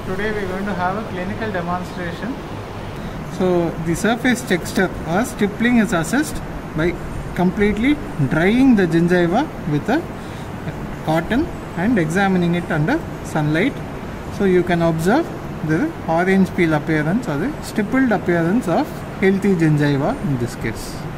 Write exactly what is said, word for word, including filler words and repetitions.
Today we are going to have a clinical demonstration. So the surface texture or stippling is assessed by completely drying the gingiva with a cotton and examining it under sunlight. So you can observe the orange peel appearance or the stippled appearance of healthy gingiva in this case.